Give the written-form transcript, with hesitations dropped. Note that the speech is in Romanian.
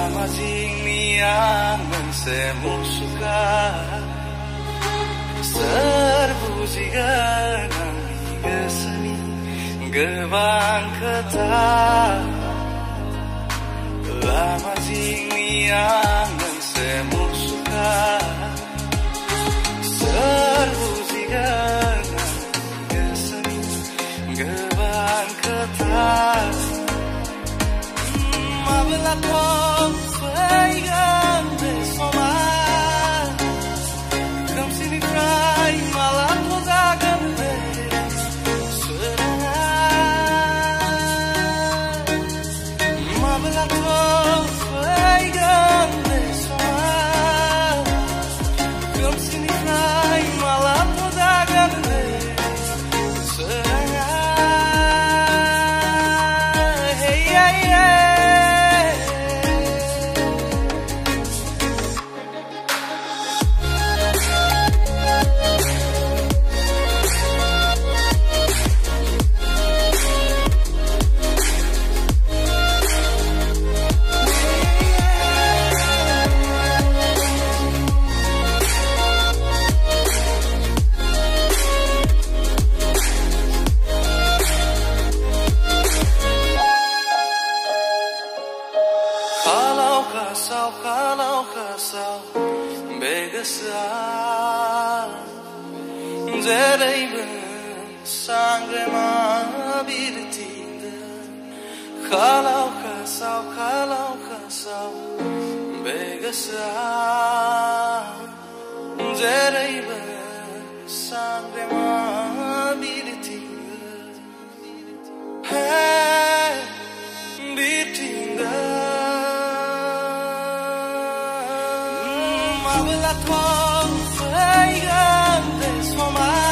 Lama Jingni yang Mwnse musuka serbu jika nami gesani gebang kata Lama Jingni yang Mwnse musuka serbu jika nami gesani gebang kata Mabelah kau pegang bersama Kam sini cry malah kau takkan serangan Mabelah kau pegang bersama Kam sini cry malah kau takkan serangan Hey yeah yeah Kalau kasau begesah Zerei ben sangre ma birtinda Kalau kasau begesah Zerei ben sangre ma birtinda Hey birtinda Mabelah kau pegang bersama